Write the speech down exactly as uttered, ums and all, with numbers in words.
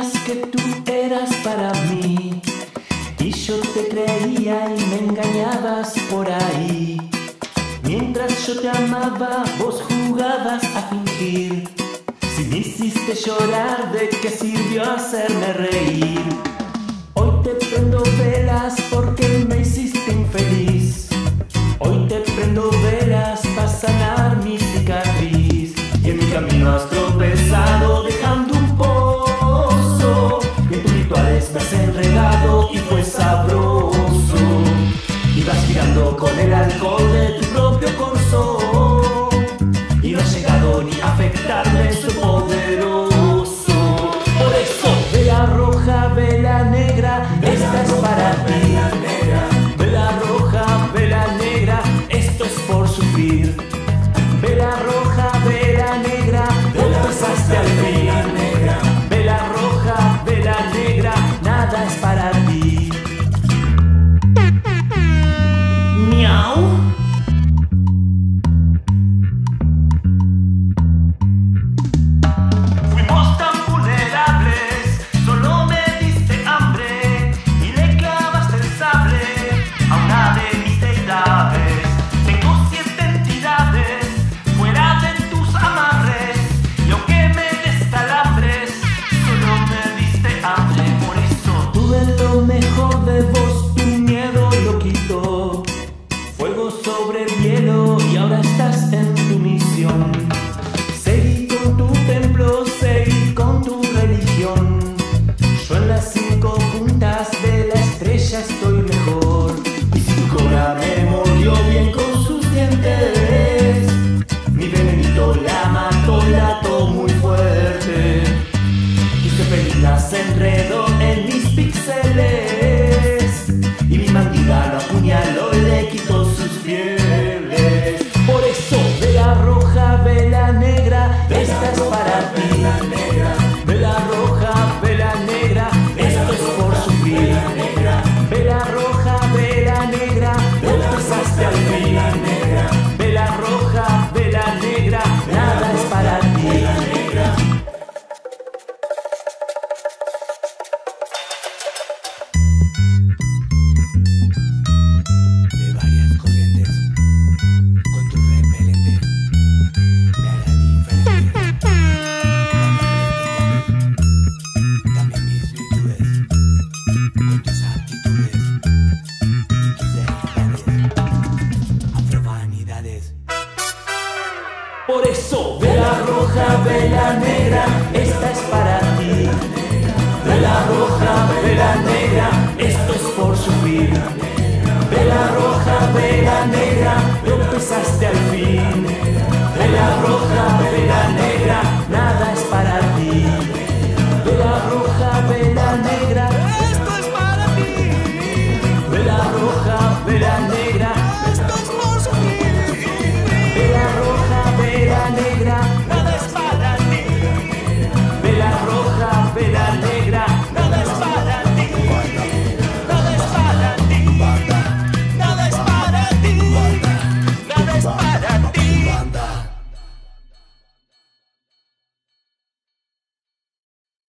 decías que tú eras para mí y yo te creía y me engañabas por ahí. Mientras yo te amaba, vos jugabas a fingir. Si me hiciste llorar, ¿de qué sirvió hacerme reír? Hoy te prendo velas porque me hiciste infeliz. Hoy te prendo velas para sanar mi cicatriz. Y en mi camino has tropezado dejando un pozo, y en tus rituales me has enredado y fue sabroso. Y vas girando con el alcohol de tu propio corzo, y no has llegado ni a afectarme, soy poderoso. Por eso, vela roja, vela negra, esta es para ti. Vela roja, vela negra, esto es por sufrir. Vela roja, vela negra, empezaste al fin. Vela roja, vela negra, nada es para ti. Miau. Fuimos tan vulnerables, solo me diste hambre y le clavaste el sable a una de mis deidades. Tengo siete entidades fuera de tus amarres, y aunque me des calambres, solo me diste hambre. Por eso tuve lo mejor de vos, tu miedo lo quitó. Fuego sobre el hielo y ahora estás en tu misión. Seguí con tu templo, seguí con tu religión. Yo en las cinco puntas de la estrella estoy mejor. Y si tu cobra me mordió bien con sus dientes, mi venenito la mató, la ató muy fuerte. Y Cepelina se enredó